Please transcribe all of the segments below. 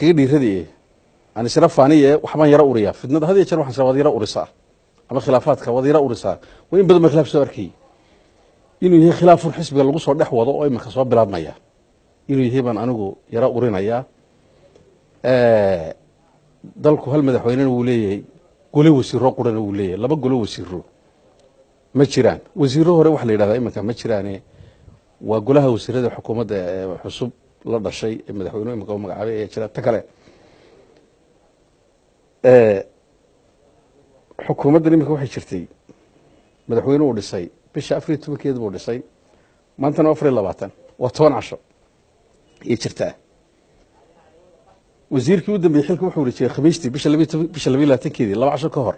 iskaga dhiiradii aan isra faaniye waxbaan yara uriyaa fidnada had iyo jeer waxaan wada yara urisaa ama khilaafaadka wada yara urisaa way in badan ma khilaaf soo arkay inuu yahay khilaafun xisbiga lagu soo dhex wado oo imanka soo bilaabmaya inuu yahay baan anigu yara urinayaa dalku hal madaxweyne uu leeyahay gole wasiiro qurana uu leeyahay laba gole wasiiro ma jiraan wasiiro hore wax la yiraahdo imanka ma jiraane waa golaha wasiirada xukuumadda xusub la dhashay madaxweynuhu imanka magacaabay ee jira ta kale xukuumadda imanka waxay jirtay madaxweynuhu uu dhisay bisha 14 buu dhisay maantana 24 waa 10 casho iyo jirtaa wasiirkii u dambeeyay xilka wuxuu wareejiyay khamiistii bisha 22 laba casho ka hor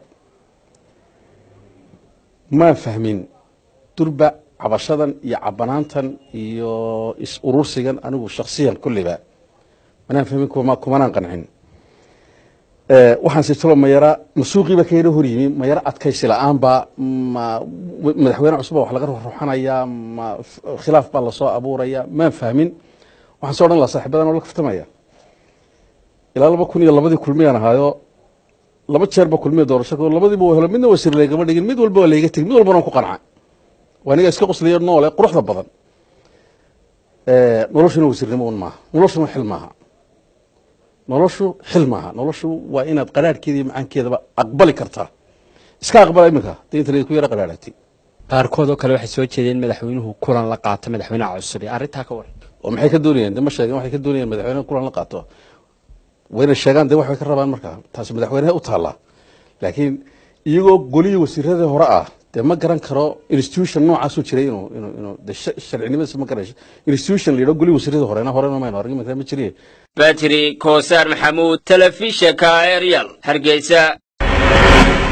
ma fahmin durba cabashadan iyo cabanaantan iyo is urursigan anigu shakhsiyan kulliba manaan fahmin kumanaan qancin waxaan si tolo mayara masuuqiiba ka yara hor yimi mayara adkaysi la'aan ba madaxweyne cusub wax laga ruuxanaya ma khilaaf baa la soo abuuraya ma fahmin waxaan soo dhan la saaxiibadan oo la kaftamaya ilaa 2002 kulmiyaan ahaayo laba jeer ba kulmiye doorasho labadiiba waa helo midna wasiir leegama dhigin mid walba waa leega tag mid walba ku qancay waaniga iska qosliyo noole quruxda badan noloshuna wasiirnimo ma noloshuna xil maaha noloshu waa inaad qaraarkeeda iyo macaankeedaba aqbali kartaa iska aqbala iminka deynta ku yara qaraartay qaarkood oo kale waxay soo jeedeen madaxweynuhu kulan la qaato madaxweynaha cusub arinta ka war oo maxay ka doonayeen dama sheegan waxay ka doonayeen madaxweynaha kulan la qaato wayna sheegaan de waxay ka rabaan marka taas madaxweynaha u taala laakiin iyagoo goliyada wasiirada hore ah de ma garan karo institution noocaas u jiray inuu sharcinimada ma garan institution lido goliyada wasiirada horena ma arrin ma jiray Battery Koosar Maxamuud telefishinka Ariel Hargeysa